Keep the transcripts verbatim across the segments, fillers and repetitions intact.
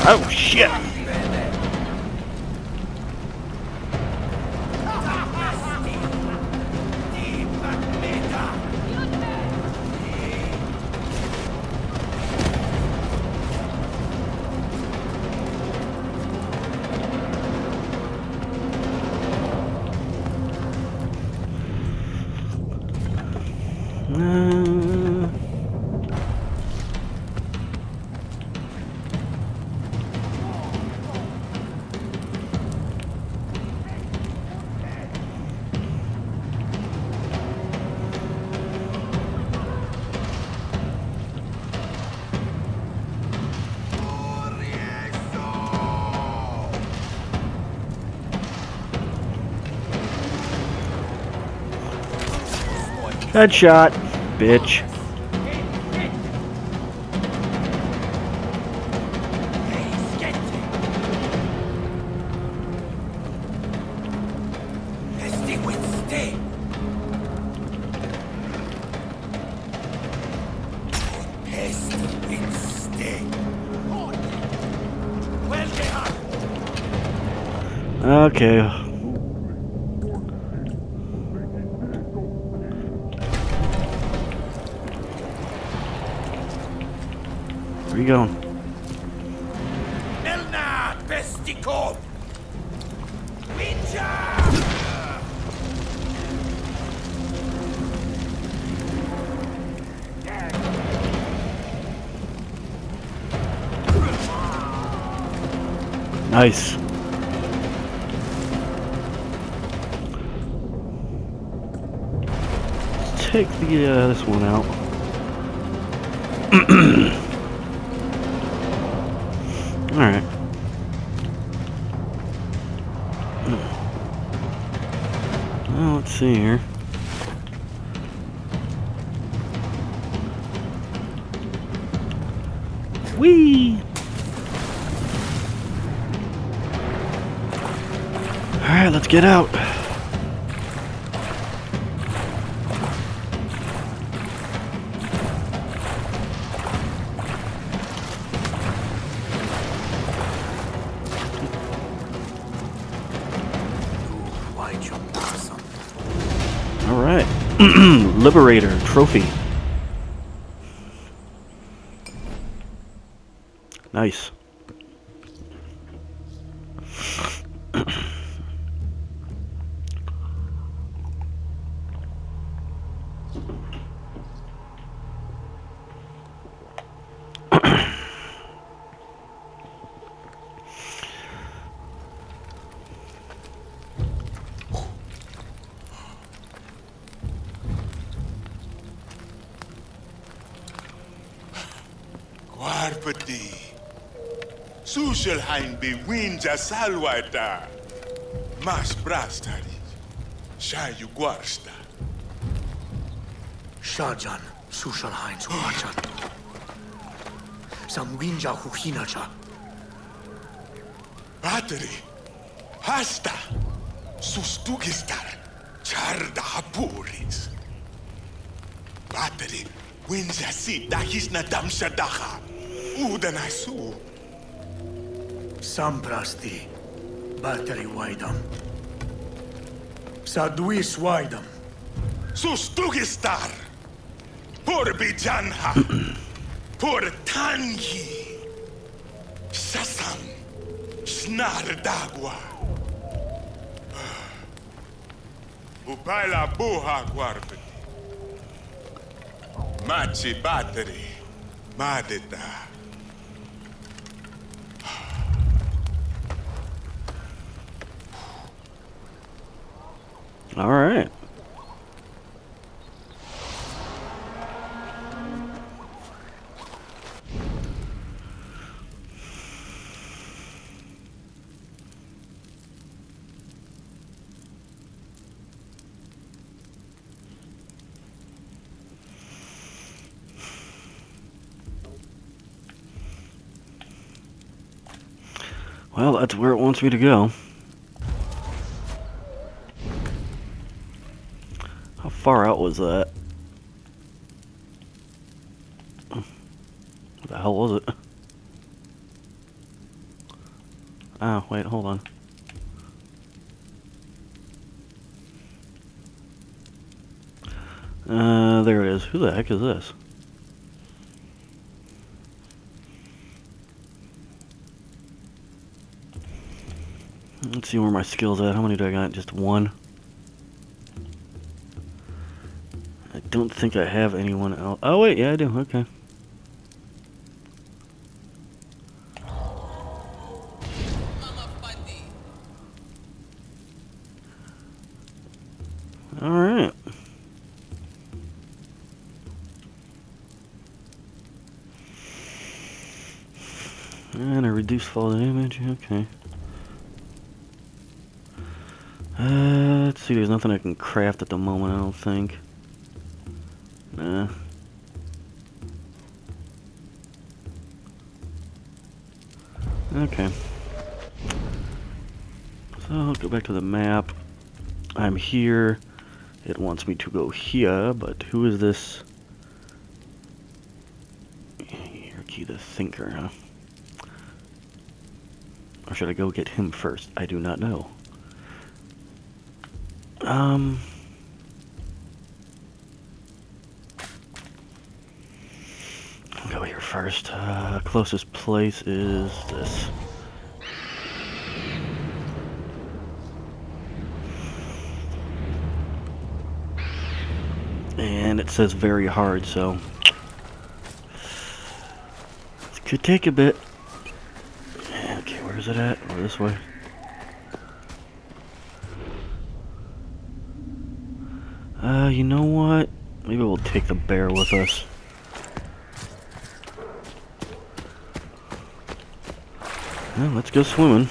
Oh shit! Uh, Headshot, bitch. Okay. Where you going? Elna Pestikov! Winja! Nice. Let's take the uh, this one out. All right. Well, let's see here. Whee! All right, let's get out. All right. Liberator trophy. Nice. Guarpati. Sushelheim be winja salwata. Mas brastari. Shayu guarsta. Shajan, Sushelheim Wachan. Sam winja huhinacha. Batari. Hasta. Sustugistar. Charda hapuris. Batari. Winja si dahis na damshadaha. Udanasu. Samprasti. Batari waidam. Saduis waidam. Sustugistar. Por bijanha. Por tangi. Sasam. Snar dagua. Upaila buha guarpet. Machi battery. Madeta. All right. Well, that's where it wants me to go. How far out was that? What the hell was it? Oh, wait, hold on. Uh, there it is. Who the heck is this? Let's see where my skill's at. How many do I got? Just one. I don't think I have anyone else. Oh, wait, yeah, I do. Okay. Alright. And a reduced fall damage. Okay. Uh, let's see, there's nothing I can craft at the moment, I don't think. Nah. Okay. So, I'll go back to the map. I'm here. It wants me to go here, but who is this? Yerky the Thinker, huh? Or should I go get him first? I do not know. Um... I'll go here first. Uh, closest place is this. And it says very hard, so it could take a bit. Okay, where is it at? Oh, this way. Uh, you know what? Maybe we'll take the bear with us. Well, let's go swimming.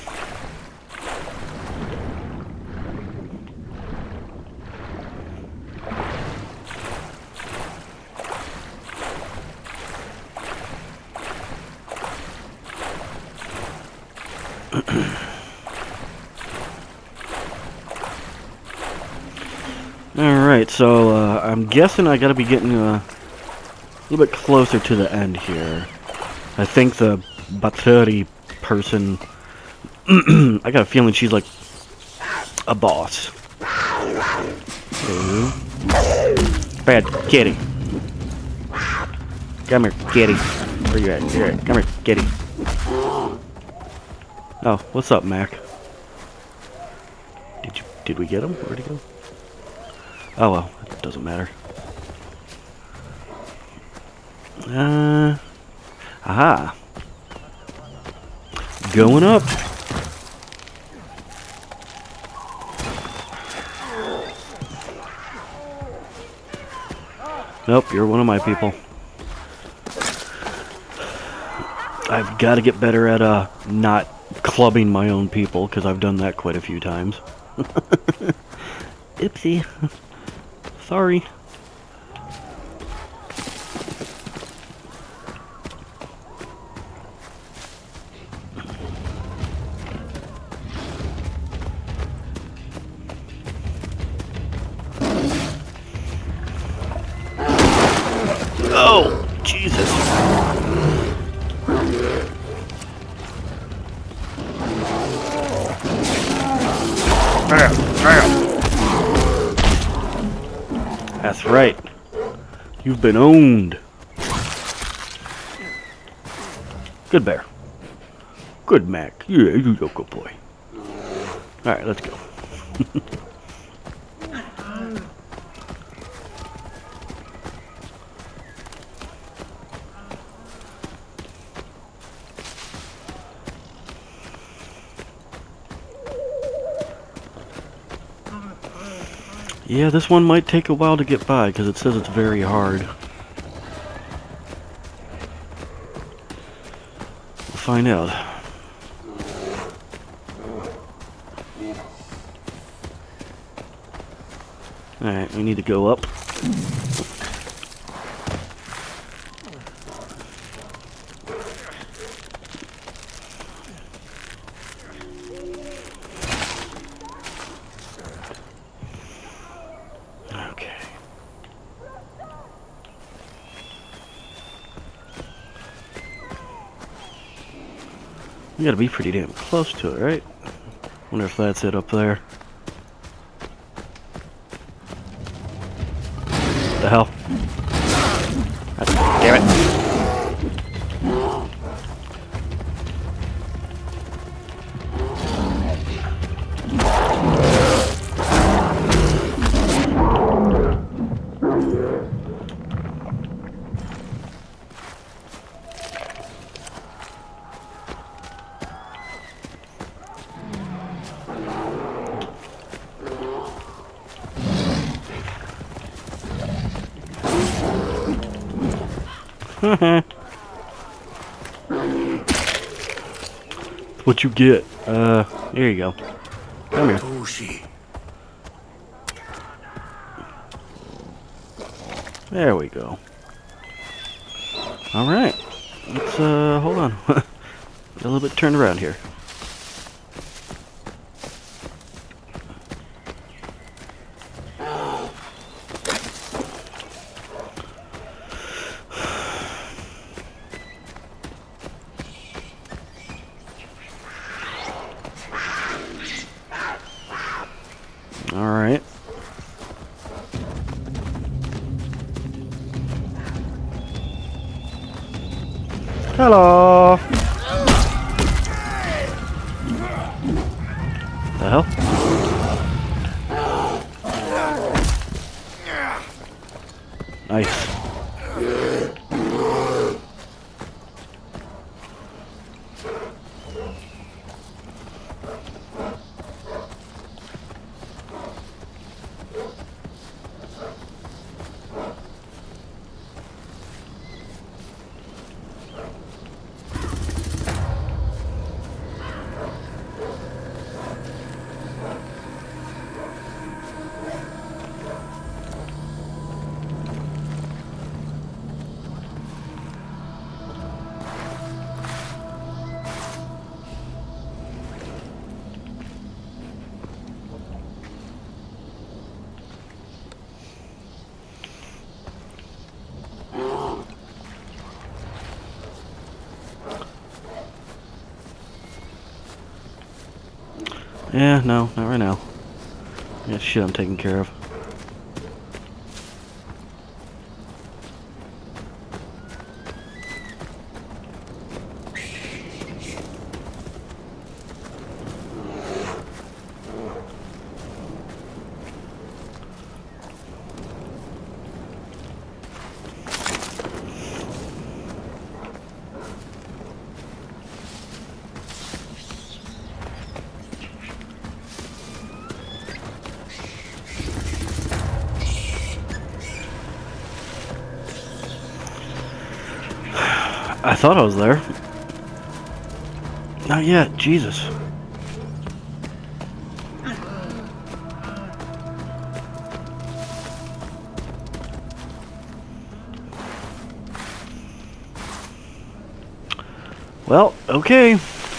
Alright, so uh, I'm guessing I gotta be getting uh, a little bit closer to the end here. I think the Batari person, I got a feeling she's like a boss. Ooh. Bad kitty. Come here, kitty. Where you at? Here, come here, kitty. Oh, what's up, Mac? Did you? Did we get him? Where'd he go? Oh well, it doesn't matter. Uh, aha. Going up. Nope, you're one of my people. I've got to get better at uh not clubbing my own people, because I've done that quite a few times. Oopsie. Sorry. Oh, Jesus. That's right. You've been owned. Good bear. Good Mac. Yeah, you're a good boy. Alright, let's go. Yeah, this one might take a while to get by because it says it's very hard. We'll find out. Alright, we need to go up. We gotta be pretty damn close to it, right? Wonder if that's it up there. The hell? God damn it. What you get? Uh, here you go. Come here. Tushi. There we go. All right. Let's uh, hold on. A little bit turned around here. Alright. Hello! The hell? Nice. Yeah, no, not right now. I got shit I'm taking care of. I thought I was there. Not yet, Jesus. Well, okay.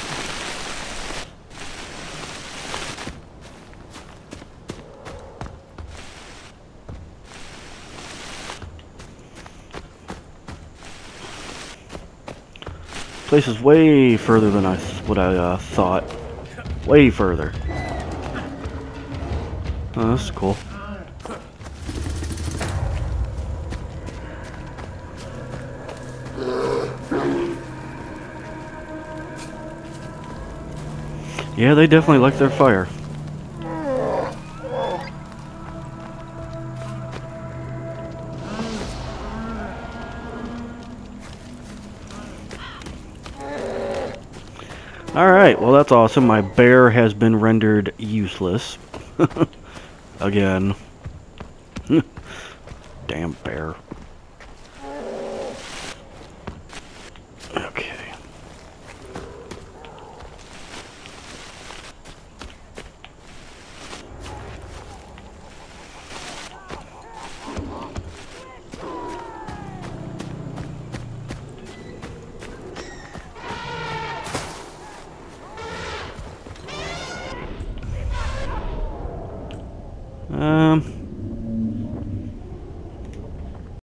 Place is way further than I what I uh, thought. Way further. Oh, that's cool. Yeah, they definitely like their fire. Alright, well that's awesome. My bear has been rendered useless. Again. Damn bear.